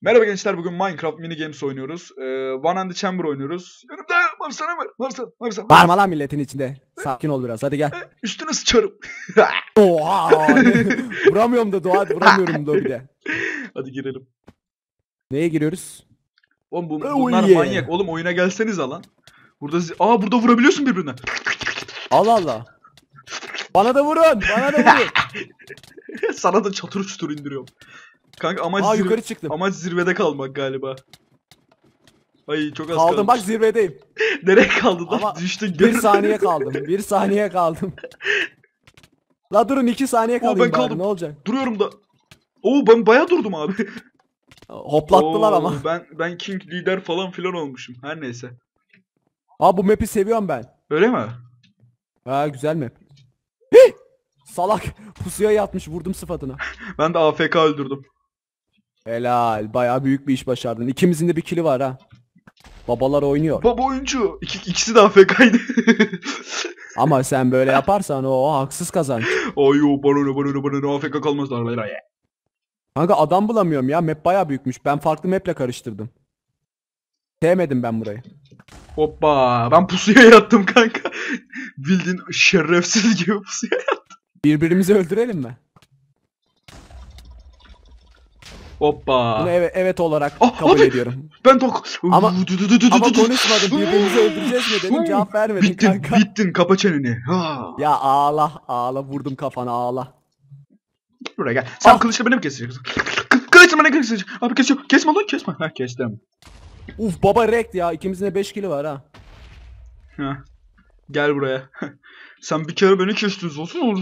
Merhaba gençler, bugün Minecraft mini games oynuyoruz. One and the Chamber oynuyoruz. Yanımda Marsan var. Marsan. Bağırma lan milletin içinde. Sakin ol biraz, hadi gel. Üstüne sıçarım. Oha! Vuramıyorum da Doğat, vuramıyorum da bir de. Hadi girelim. Neye giriyoruz? Oğlum Oh bunlar yeah. manyak. Oğlum oyuna gelseniz lan. Burada vurabiliyorsun birbirine. Allah Allah. Bana da vurun, bana da vurun. Sana da çatır çutur indiriyorum. Kanka Yukarı çıktım. amaç zirvede kalmak galiba. Ay çok az Kaldım kalmış. bak, zirvedeyim. Nereye kaldın lan? Ama Düştün. bir saniye kaldım, bir saniye kaldım. La durun, 2 saniye kalayım ben bari, kaldım. ne olacak? Duruyorum da. Oo, ben bayağı durdum abi. Hoplattılar Oo, ama. Ben King lider falan filan olmuşum. Her neyse. Bu map'i seviyorum ben. Öyle mi? Ha, güzel map. Hih! Salak pusuya yatmış, vurdum sıfatına. Ben de AFK öldürdüm. Helal, bayağı büyük bir iş başardın. İkimizin de bir kili var ha. Babalar oynuyor. Baba oyuncu. İkisi de AFK'ydı. Ama sen böyle yaparsan o haksız kazanç. Ayo bana ne AFK kalmazlar. Kanka adam bulamıyorum ya. Map bayağı büyükmüş. Ben farklı maple karıştırdım. Sevmedim ben burayı. Hoppa. Ben pusuya yattım kanka. Bildiğin şerefsiz gibi pusuya yattım. Birbirimizi öldürelim mi? Hoppa. Bunu evet olarak Ah, kabul abi. ediyorum. Ben tok. Ama konuşmadım. Birbirimizi öldüreceğiz mi dedim. Cevap vermedin kanka. Bittin kapa çeneni. Ha. Ya ağla vurdum kafana, ağla. Buraya gel. Sen kılıçla beni mi keseceksin? Kılıçla beni keseceksin. Abi kesiyor. Kesme lan kesme. Ha kestim. Uf baba rekt ya. İkimizin de 5 kili var ha. Ha. Gel buraya. Sen bir kere beni kestin olsun.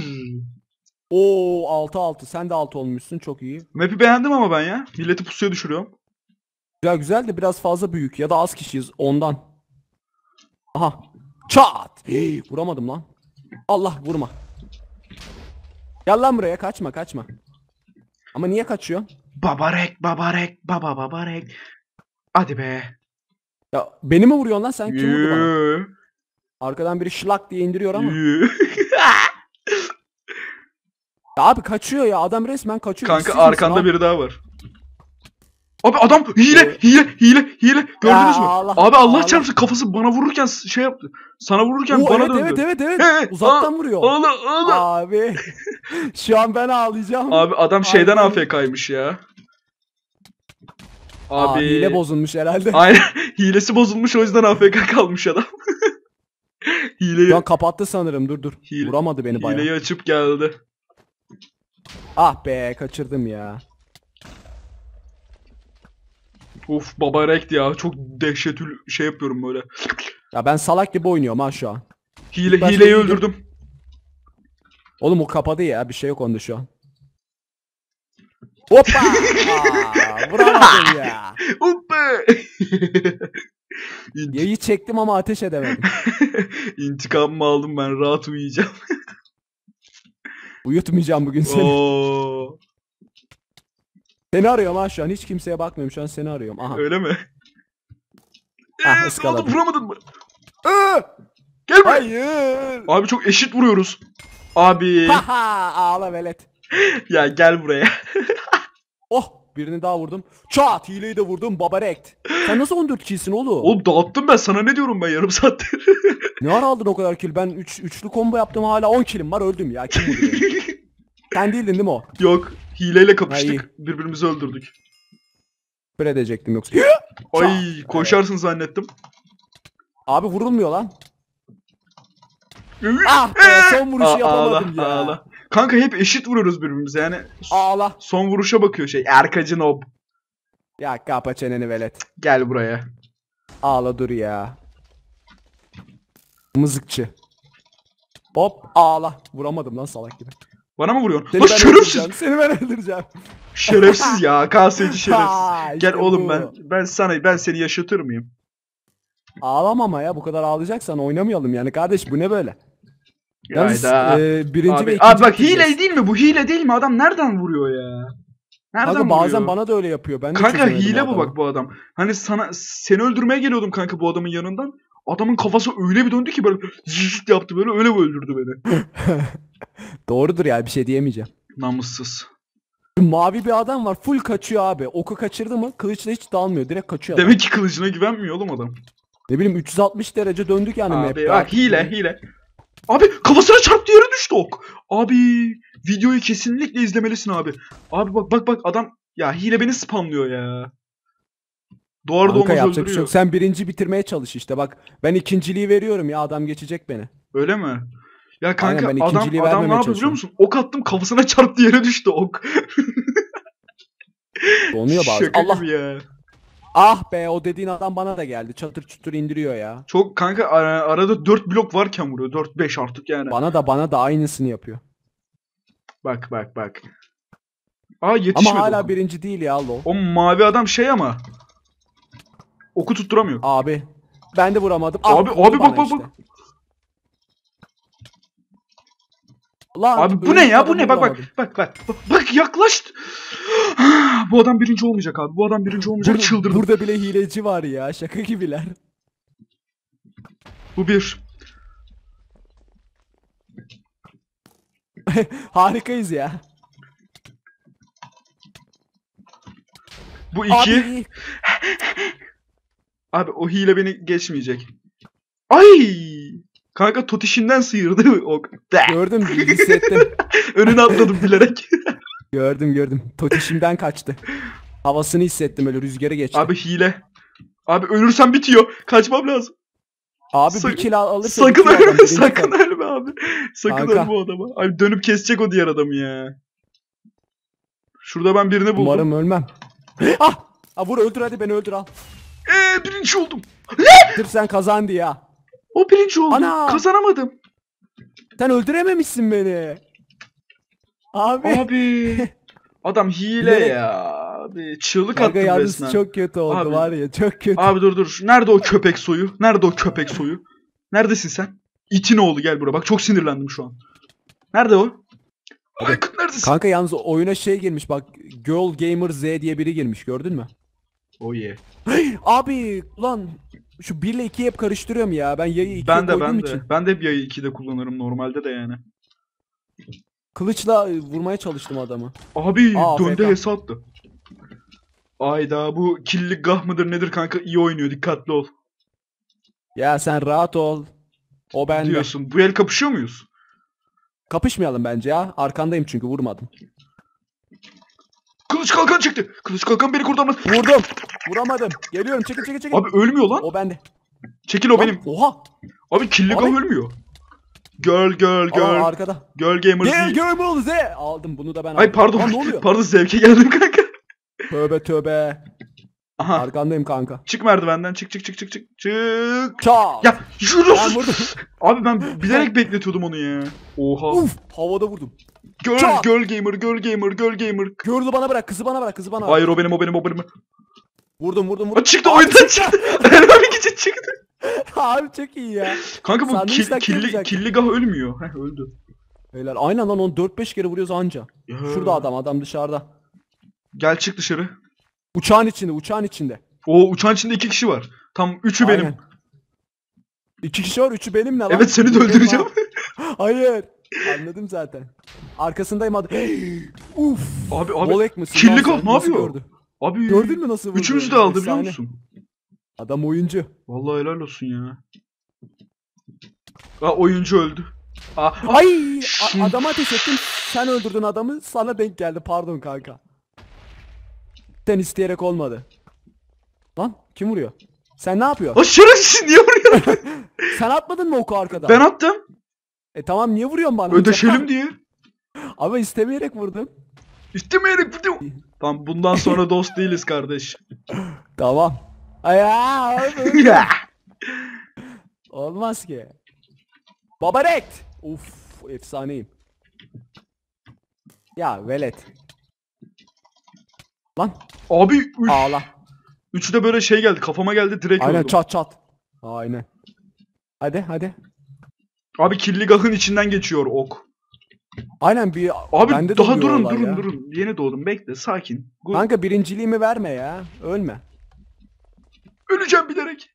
Oo 6-6. Sen de 6 olmuşsun. Çok iyi. Map'i beğendim ama ben ya. Milleti pusuya düşürüyorum. Güzel de biraz fazla büyük. Ya da az kişiyiz ondan. Aha. Çat. Vuramadım lan. Allah, vurma. Gel lan buraya, kaçma. Ama niye kaçıyor? Babarek. Hadi be. Ya beni mi vuruyorsun lan sen? Kim vurdu bana? Yürü. Arkadan biri şlak diye indiriyor ama. Yürü. Ya abi kaçıyor ya. Adam resmen kaçıyor. Kanka İşsiz misin arkanda abi? biri daha var. Abi adam hile. Gördünüz mü? Allah, Abi Allah Allah. çarpsın, kafası bana vururken şey yaptı. Sana vururken Oo, bana evet, döndü. evet. Uzaktan vuruyor. Ağla. Abi. Şu an ben ağlayacağım. Abi adam şeyden Abi. AFK'ymış ya. Abi. Hile bozulmuş herhalde. Aynen. Hilesi bozulmuş, o yüzden AFK kalmış adam. Şu an kapattı sanırım. Dur. Hile- Vuramadı beni bayağı. Hileyi açıp geldi. Ah be, kaçırdım ya. Of baba rekt ya. Çok dehşetül şey yapıyorum böyle. Ya ben salak gibi oynuyorum ha şu an. Hileyi iyiydi. öldürdüm. Oğlum o kapadı ya. Bir şey yok onda şu an. Hoppa! Vuramadım ya. Hoppa. Yayı çektim ama ateş edemedim. İntikamımı aldım, ben rahat uyuyacağım. Uyutmayacağım bugün seni. Oo. Seni arıyorum ha şu an. Hiç kimseye bakmıyorum. Şu an seni arıyorum. Aha. Öyle mi? Ah, Ne oldu, ıskaladım. vuramadın mı? Gel buraya. Hayır. Abi çok eşit vuruyoruz. Abi. Haha, ağla velet. Ya gel buraya. Oh, birini daha vurdum. Çat, hileyi de vurdum, babarekt. Sen nasıl 14 killsin oğlum? Oğlum dağıttım ben sana, ne diyorum ben yarım saattir. Ne ara aldın o kadar kill? Ben üçlü combo yaptım, hala 10 killim var, öldüm ya. Kim vurdu beni? Sen değildin değil mi o? Yok, hileyle Ha, kapıştık. Birbirimizi öldürdük. Böyle edecektim yoksa. Ay koşarsın zannettim. Abi vurulmuyor lan. Ah be, son vuruşu yapamadım ya. Ağla. Kanka hep eşit vuruyoruz birbirimize yani. Ağla. Son vuruşa bakıyor şey. Erkacı Nob. Ya kapa çeneni velet. Gel buraya. Ağla dur ya. Mızıkçı. Hop, ağla. Vuramadım lan salak gibi. Bana mı vuruyorsun? Seni Lan ben şerefsiz. öldüreceğim. Seni ben öldüreceğim. Şerefsiz ya. Kaseci şerefsiz. Ha, Gel işte oğlum, bu. ben seni yaşatır mıyım? Ağlama ama ya, bu kadar ağlayacaksan oynamayalım yani kardeş, bu ne böyle? Yalnız Hayda. birinci ve Abi, ikinci bak bitireceğiz. hile değil mi bu? Hile değil mi? Adam nereden vuruyor ya? Nereden Kanka vuruyor? bazen bana da öyle yapıyor. Ben de Kanka çözemedim hile o bu adamı. bak bu adam. Hani seni öldürmeye geliyordum kanka bu adamın yanından. Adamın kafası öyle bir döndü ki böyle zıt yaptı, böyle öyle öldürdü beni. Doğrudur ya, bir şey diyemeyeceğim. Namussuz. Mavi bir adam var, full kaçıyor abi. Oku kaçırdı mı kılıçla hiç dalmıyor, direkt kaçıyor adam. Demek ki kılıcına güvenmiyor oğlum adam. Ne bileyim 360 derece döndük yani Abi map'te. bak Artık hile hile. Abi kafasına çarptı yere düştü ok. Abi videoyu kesinlikle izlemelisin abi. Abi bak adam ya hile beni spamlıyor ya. Doğar Kanka doğmaz yapacak bir şey öldürüyor. yok. Sen birinci bitirmeye çalış işte bak. Ben ikinciliği veriyorum ya, adam geçecek beni. Öyle mi? Ya Aynen, kanka ben adam ikinciliği ne vermemeye yaptı biliyor çalışıyorum. musun? Ok attım kafasına çarptı yere düştü ok. Donuyor bazen. Şaka Allah. gibi ya. Ah be, o dediğin adam bana da geldi. Çatır çutur indiriyor ya. Çok kanka arada 4 blok varken vuruyor. 4-5 artık yani. Bana da aynısını yapıyor. Bak. Aa yetişmedi. Ama hala o. birinci değil ya lo. O mavi adam şey ama. Oku tutturamıyor. Abi ben de vuramadım. Abi, vurdu abi, bana bak. işte. Lan, Abi bu ne ya? Bu adamı ne? Bak vuramadım. bak yaklaştı. Bu adam birinci olmayacak abi. Bu adam birinci olmayacak. Çıldırdım. Burada bile hileci var ya, şaka gibiler. Bu bir. Harikayız ya. Bu iki. Abi Abi o hile beni geçmeyecek. Ay! Kanka totişinden sıyırdı o. gördüm, hissettim. Önüne atladım bilerek. Gördüm. Totişimden kaçtı. Havasını hissettim, öyle rüzgarı geçti. Abi hile. Abi ölürsem bitiyor. Kaçmam lazım. Abi Sak- bir kill alırsa Sakın bitiyor adam, ölme, birinci sakın kalır. ölme abi. Sakın Kanka. ölme o adama. Abi dönüp kesecek o diğer adamı ya. Şurada ben birini buldum. Umarım ölmem. Ah! Vur, öldür hadi, beni öldür al. Birinci oldum. Dur, sen kazandı ya. O birinci oldu. Ana! Kazanamadım. Sen öldürememişsin beni. Abi. Abi. Adam hile Bilerek- ya. Abi çığlık Kanka attım yalnız resmen. çok kötü oldu Abi. var ya, çok kötü. Abi dur. Nerede o köpek soyu? Nerede o köpek soyu? Neredesin sen? İtin oğlu gel buraya. Bak çok sinirlendim şu an. Nerede o? Aykut neredesin? Kanka yalnız oyuna şey girmiş bak, Girl Gamer Z diye biri girmiş, gördün mü? Oh yeah. Abi ulan şu 1 ile 2'yi hep karıştırıyorum ya, ben yayı 2'ye Ben koyduğum de. için. Ben de hep yayı 2'de kullanırım normalde de yani. Kılıçla vurmaya çalıştım adamı. Abi döndü AFK. HS attı. Ayda bu killik gah mıdır nedir kanka, iyi oynuyor, dikkatli ol Ya sen rahat ol. O bende. diyorsun. Bu el kapışıyor muyuz? Kapışmayalım bence ya. Arkandayım çünkü, vurmadım. Kılıç kalkan çıktı. Kılıç kalkan beni kurtarmaz. Vurdum. Vuramadım. Geliyorum, çekil. Abi ölmüyor lan. O bende. Çekil o Lan, benim. Oha. Abi killik Abi. gah ölmüyor. Girl. Aa, arkada. Girl gamer Gel Z. Görmüyoruz Z. Aldım, bunu da ben aldım. Ay pardon. Lan ne oluyor? Pardon, zevke geldim kanka. Tövbe. Aha. Arkandayım kanka. Çık merdivenden. Çık. Çal. Ya yürü. Ben vurdum. Abi ben bilerek bekletiyordum onu ya. Oha. Uf, havada vurdum. Girl Çat. gamer. Gördü, bana bırak, kızı bana bırak. Hayır o benim. Vurdum. Aa, çıktı Abi, oyundan çıktı. Eren abi gidecek çıktı. Abi çok iyi ya. Kanka bu Sandviç taktiği yapacak. killigah ölmüyor. Heh öldü. Beyler aynen lan, onu 4-5 kere vuruyoruz anca. Ya. Şurada adam dışarıda. Gel çık dışarı. Uçağın içinde. O uçağın içinde 2 kişi var. Tam 3'ü benim. Aynen. 2 kişi var, 3'ü benim ne lan? Evet seni de öldüreceğim. Hayır. Anladım zaten. Arkasındayım adam. Uf. Abi Volek misin? killigah Lan sen? ne Nasıl yapıyor? gördü? Abi Gördün mü nasıl vurdu? üçümüzü de aldı biliyor Efsane. musun? Adam oyuncu. Vallahi helal olsun ya. Aa oyuncu öldü. Ay! Şun- Adama ateş ettim. Sen öldürdün adamı. Sana denk geldi. Pardon kanka. Sen isteyerek olmadı. Lan kim vuruyor? Sen ne yapıyorsun? Aa şerefsiz niye vuruyorsun? Sen atmadın mı oku arkadan? Ben attım. Tamam, niye vuruyorsun bana? Ödeşelim diye. Ama istemeyerek vurdum. İstemeyerek vurdum. Tamam bundan sonra dost değiliz kardeş. Tamam. Ay abi. Ya. Olmaz ki. Babarekt. Uf, efsaneyim. Ya velet. Lan Abi ağla. üçü de böyle şey geldi, kafama geldi, direkt Aynen, öldüm. çat. Aynen. Hadi. Abi killigah'ın içinden geçiyor ok. Aynen, bir Abi bende de daha oluyor durun olay ya. durun. Yeni doğdum, bekle, sakin. Kanka birinciliğimi verme ya. Ölme. Öleceğim bilerek.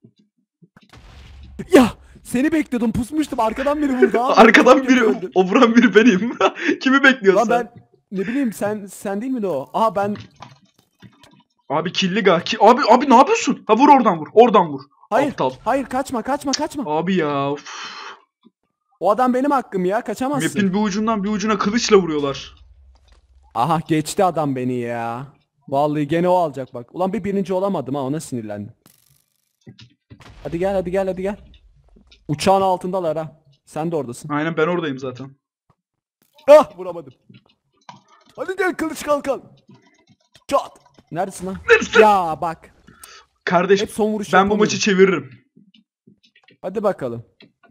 Ya seni bekliyordum, pusmuştum, arkadan biri vurdu abi. Arkadan Çok biri, kötü öldün. o vuran biri benim. Kimi bekliyorsun Lan sen? Ne bileyim sen değil mi de o? Aha ben Abi killiga. Abi ne yapıyorsun? Ha vur oradan vur. Oradan vur. hayır Aptal. hayır kaçma. Abi ya. Uf. O adam benim hakkım ya, kaçamazsın. Map'in bir ucundan bir ucuna kılıçla vuruyorlar. Aha geçti adam beni ya. Vallahi gene o alacak bak. Ulan birinci olamadım ha, ona sinirlendim. Hadi gel. Uçağın altındalar ha. Sen de oradasın. Aynen ben oradayım zaten. Ah vuramadım. Hadi gel kılıç kalkan. Çat. Neredesin lan? Neredesin? Ya bak. Kardeş Hep son vuruş ben bu yapamıyorum. maçı çeviririm. Hadi bakalım.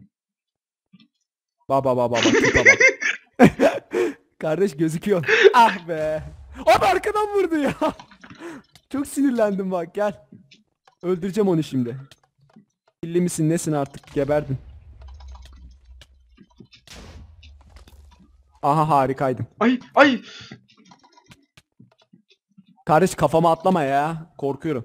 Baba tipa bak. Kardeş gözüküyor. Ah be. Abi arkadan vurdu ya. Çok sinirlendim bak, gel. Öldüreceğim onu şimdi. Pilli misin nesin artık, geberdin. Aha harikaydım. Ay. Kardeş kafama atlama ya. Korkuyorum.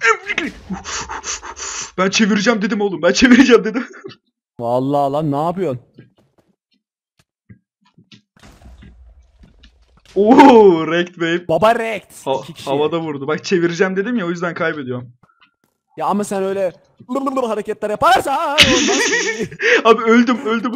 Ben çevireceğim dedim oğlum. Ben çevireceğim dedim. Vallahi lan, ne yapıyorsun? Oo, wrecked babe. Baba rekt. İki kişi. Havada vurdu. Bak çevireceğim dedim ya, o yüzden kaybediyorum. Ya ama sen öyle hareketler yaparsan olmaz. Abi öldüm.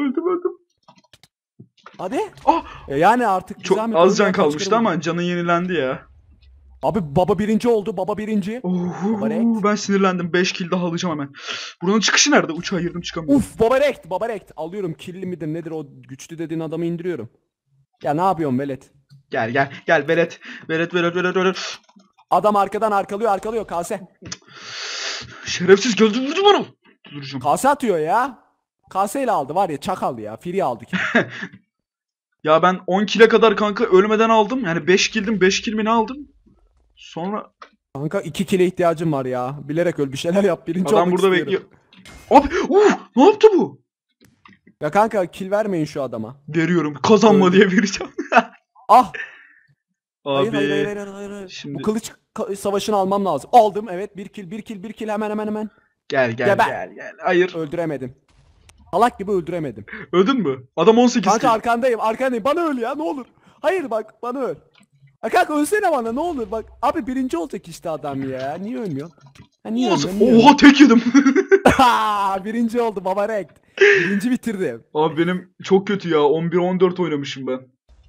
Hadi. Ah, Yani artık bir çok zahmet az öyle can ya, kaç kalmıştı kere ama vurdun? canın yenilendi ya. Abi baba birinci oldu, baba birinci. Baba rekt. Ben sinirlendim. 5 kill daha alacağım hemen. Buranın çıkışı nerede? Uçağa girdim çıkamıyorum. Uf baba rekt. Alıyorum, killi midir nedir o güçlü dediğin adamı indiriyorum. Ya ne yapıyorsun velet? Gel Beret. Adam arkadan arkalıyor kase. Şerefsiz gözü vurdu bana. Duracağım. Kase atıyor ya. Kaseyle aldı var ya, çakal ya. Free aldı ki. Ya ben 10 kill'e kadar kanka ölmeden aldım. Yani 5 kill'dim. 5 kill mi ne aldım? Sonra Kanka 2 kile ihtiyacım var ya. Bilerek öl, bir şeyler yap. Birinci adam olmak burada istiyorum. bekliyor. Abi ne yaptı bu? Ya kanka kill vermeyin şu adama. Veriyorum. Kazanma Öldü. diye vereceğim. Ah. Abi. Hayır. Şimdi Bu kılıç savaşını almam lazım. Aldım, evet, bir kill hemen. gel. Geber. Hayır. Öldüremedim. Salak gibi öldüremedim. Öldün mü? Adam 18 Kanka kill. arkandayım. Bana öl ya, ne olur. Hayır bak, bana öl. Ya kanka ölsene bana, ne olur bak. Abi birinci olacak işte adam ya. Niye ölmüyor? Ha, niye ölmüyor? Oha tek yedim. Birinci oldu baba rekt. Birinci bitirdim. Abi benim çok kötü ya. 11-14 oynamışım ben.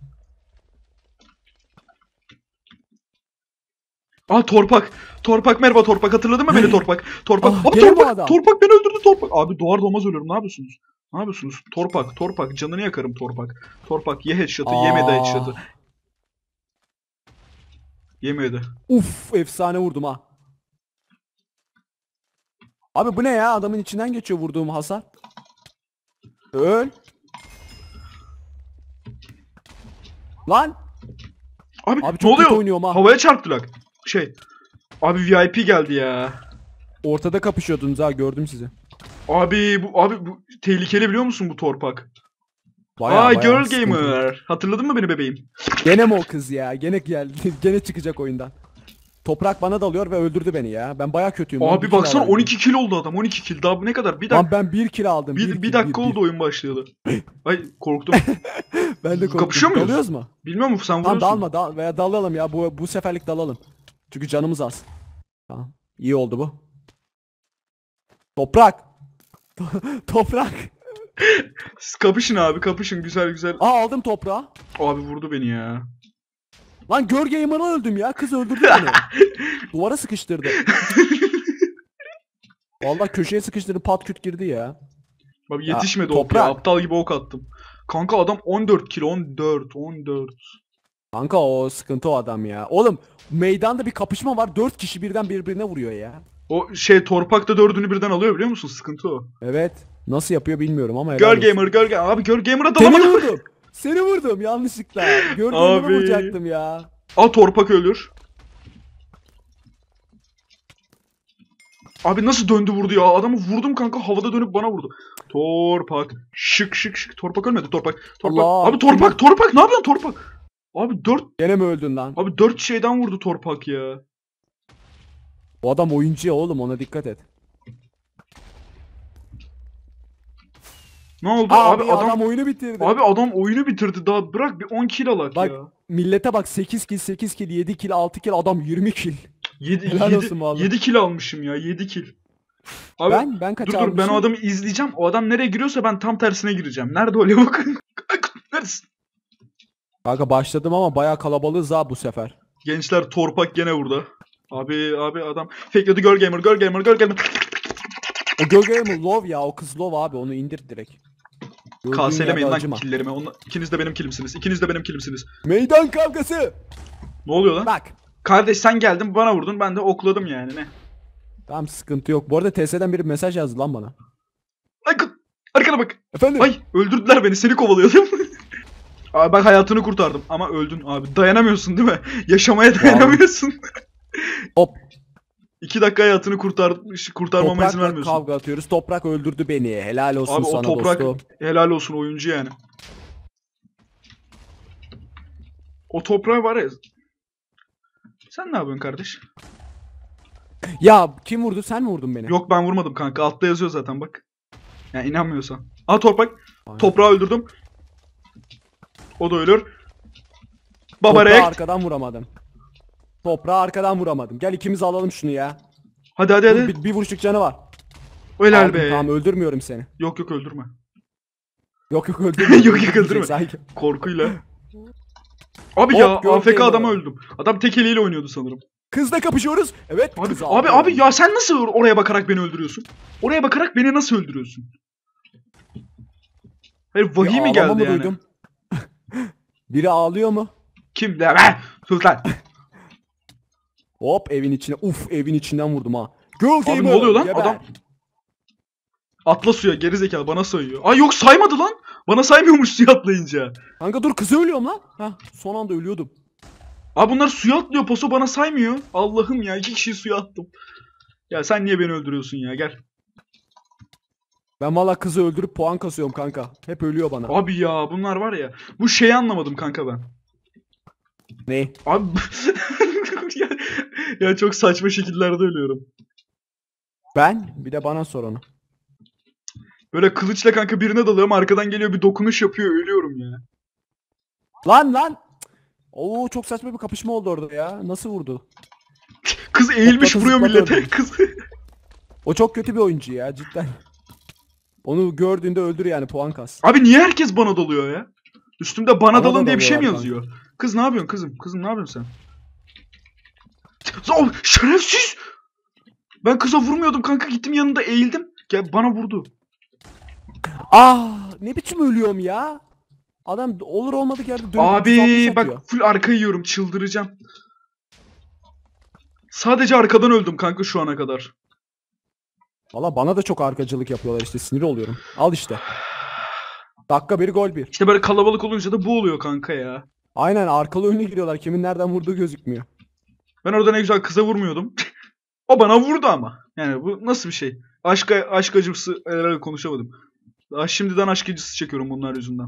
Torpak. Torpak merhaba Torpak. Hatırladın mı beni Torpak? Torpak. Ah, Abi gene mi Torpak. adam? Torpak beni öldürdü Torpak. Abi doğar doğmaz ölüyorum. Ne yapıyorsunuz? Torpak. Canını yakarım Torpak. Torpak ye headshot'ı. Yemedi headshot'ı. Yemedi. Uf, efsane vurdum ha. Abi bu ne ya? Adamın içinden geçiyor vurduğum hasar. Öl. Lan. Abi Abi ne çok oluyor? kötü oynuyorum ha. Havaya çarptılar. Abi VIP geldi ya. Ortada kapışıyordunuz ha, gördüm sizi. Abi bu tehlikeli biliyor musun bu Torpak? Bayağı Girl sıkıntı. Gamer. Hatırladın mı beni bebeğim? Gene mi o kız ya? Gene geldi. Gene çıkacak oyundan. Toprak bana dalıyor ve öldürdü beni ya. Ben bayağı kötüyüm. lan. Bir Abi kill baksana alamadım. 12 kill oldu adam. 12 kill. Daha bu ne kadar? Bir Lan dakika. ben 1 kill aldım. Bir dakika oldu oyun başlayalı. Ay korktum. Ben de korktum. Kapışıyor muyuz? Dalıyoruz mu? Bilmiyor musun sen Tamam vuruyorsun. dalma veya dalalım ya. Bu seferlik dalalım. Çünkü canımız az. Tamam. İyi oldu bu. Toprak. Toprak. Siz kapışın abi kapışın güzel. Aldım toprağı. Abi vurdu beni ya. Lan Gör Gamer'ı öldüm ya. Kız öldürdü beni. Duvara sıkıştırdı. Vallahi köşeye sıkıştırdı, pat küt girdi ya. Abi Ya, yetişmedi ok ya. toprak. Aptal gibi ok attım. Kanka adam 14 kill 14. Kanka o sıkıntı o adam ya. Oğlum meydanda bir kapışma var. 4 kişi birden birbirine vuruyor ya. O Torpak da 4'ünü birden alıyor biliyor musun? Sıkıntı o. Evet. Nasıl yapıyor bilmiyorum ama Girl helal olsun. Gamer. Abi Girl Gamer'a Seni dalamadım. vurdum. Seni vurdum yanlışlıkla. Gör Gamer'ı Abi. vuracaktım ya. Torpak ölür. Abi nasıl döndü vurdu ya? Adamı vurdum kanka havada dönüp bana vurdu. Torpak. Şık. Torpak ölmedi Torpak. Allah. Abi Torpak ne yapıyorsun Torpak? Gene mi öldün lan? Abi 4 şeyden vurdu Torpak ya. O adam oyuncu ya oğlum, ona dikkat et. Ne oldu? Abi, Abi adam oyunu bitirdi. Abi adam oyunu bitirdi. Daha bırak bir 10 kill alak Bak, ya. millete bak 8 kill 8 kill 7 kill 6 kill adam 20 kill. 7 Helal olsun vallahi. 7 kill almışım ya. 7 kill. Abi Ben kaç dur ben almışım? o adamı izleyeceğim. O adam nereye giriyorsa ben tam tersine gireceğim. Nerede o lavuk? Neredesin? Kanka başladım ama bayağı kalabalığız ha bu sefer. Gençler torpak gene burada. Abi adam fakeledi girl gamer. O gölgeye mi love ya, o kız love abi, onu indir direkt. Gördüğün Kaselemeyin yerde lan acıma. killlerimi. İkiniz de benim killimsiniz. İkiniz de benim killimsiniz. Meydan kavgası. Ne oluyor lan? Bak. Kardeş sen geldin bana vurdun ben de okladım yani ne? Tamam sıkıntı yok. Bu arada TS'den biri mesaj yazdı lan bana. Ay arkana bak. Efendim? Ay öldürdüler beni seni kovalıyordum. Abi bak hayatını kurtardım ama öldün abi. Dayanamıyorsun değil mi? Yaşamaya dayanamıyorsun. Hop. 2 dakika hayatını kurtarmama izin Toprakla vermiyorsun. kavga atıyoruz. Toprak öldürdü beni. Helal olsun Abi o sana toprak dostum. helal olsun oyuncu yani. O toprağı var ya. Sen ne yapıyorsun kardeş? Ya kim vurdu? Sen mi vurdun beni? Yok ben vurmadım kanka. Altta yazıyor zaten bak. Yani inanmıyorsan. Aa toprak. Aynen. Toprağı öldürdüm. O da ölür. Baba Toprağı react. arkadan vuramadım. Toprağı arkadan vuramadım. Gel ikimiz alalım şunu ya. Hadi Dur, hadi. bir vuruşluk canı var. Helal Aldım, be. tamam öldürmüyorum seni. Yok öldürme. Yok öldürme. Yok, öldürme. Sanki. Korkuyla. Abi Hop, ya gördüm AFK adama onu. öldüm. Adam tek eliyle oynuyordu sanırım. Kızla kapışıyoruz. Evet. Abi kız abi, aldım. abi ya sen nasıl oraya bakarak beni öldürüyorsun? Oraya bakarak beni nasıl öldürüyorsun? Hayır Bir vahiy mi ağlama geldi mı yani? duydum? Biri ağlıyor mu? Kim de be? Sus lan. Hop evin içine. Uf evin içinden vurdum ha. Girl Abi gamer. ne oluyor lan? geber. Adam atla suya geri zekalı bana sayıyor. Ay yok saymadı lan. Bana saymıyormuş suya atlayınca. Kanka dur kızı ölüyorum lan. Heh, son anda ölüyordum. Abi bunlar suya atlıyor paso bana saymıyor. Allah'ım ya 2 kişiyi suya attım. Ya sen niye beni öldürüyorsun ya gel. Ben valla kızı öldürüp puan kasıyorum kanka. Hep ölüyor bana. Abi ya bunlar var ya. Bu şeyi anlamadım kanka ben. Ne? Abi ya, ya çok saçma şekillerde ölüyorum. Ben? Bir de bana sor onu. Böyle kılıçla kanka birine dalıyorum arkadan geliyor bir dokunuş yapıyor ölüyorum ya. Lan. Oo çok saçma bir kapışma oldu orada ya. Nasıl vurdu? Kız eğilmiş Zıplata vuruyor zıplata millete. öldü. Kız. O çok kötü bir oyuncu ya cidden. Onu gördüğünde öldür yani puan kas. Abi niye herkes bana dalıyor ya? Üstümde bana Bana dalın da diye bir şey mi dalıyorlar yazıyor? Kız ne yapıyorsun kızım? Kızım ne yapıyorsun sen? Şerefsiz! Ben kıza vurmuyordum kanka gittim yanında eğildim. Gel bana vurdu. Ne biçim ölüyorum ya? Adam olur olmadık yerde dönüp 360 Abi atıyor. bak full arka yiyorum çıldıracağım. Sadece arkadan öldüm kanka şu ana kadar. Valla bana da çok arkacılık yapıyorlar işte sinir oluyorum. Al işte. Dakika 1 gol 1. İşte böyle kalabalık olunca da bu oluyor kanka ya. Aynen arkalı önüne giriyorlar. Kimin nereden vurduğu gözükmüyor. Ben orada ne güzel kıza vurmuyordum. O bana vurdu ama. Yani bu nasıl bir şey? Aşk acısı herhalde konuşamadım. Daha şimdiden aşk acısı çekiyorum bunlar yüzünden.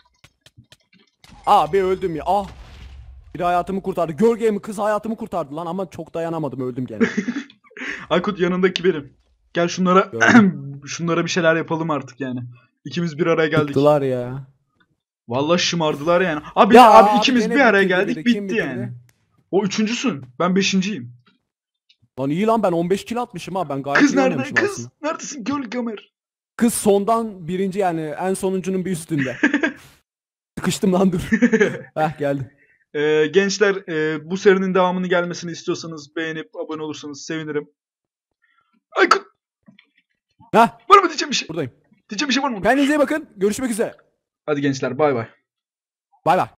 Abi öldüm ya. Biri hayatımı kurtardı. Gölge kız hayatımı kurtardı lan ama çok dayanamadım öldüm gene. Aykut yanındaki benim. Gel şunlara Gördüm. şunlara bir şeyler yapalım artık yani. İkimiz bir araya geldik. Bıktılar ya. Vallahi şımardılar yani. Abi Ya abi abi ikimiz gene bir araya bitirdi geldik biri. Kim bitti bitirdi? yani. O üçüncüsün. Ben beşinciyim. Lan iyi lan ben 15 kill atmışım ha. Ben gayet Kız iyi nerede? oynamışım Kız aslında. neredesin? Göl gamer. Kız sondan birinci yani en sonuncunun bir üstünde. Sıkıştım lan dur. Heh geldi. Gençler bu serinin devamını gelmesini istiyorsanız beğenip abone olursanız sevinirim. Aykut Heh var mı diyeceğim bir şey? buradayım. Diyeceğim bir şey var mı? Kendinize iyi bakın. Görüşmek üzere. Hadi gençler bay bay. Bay bay.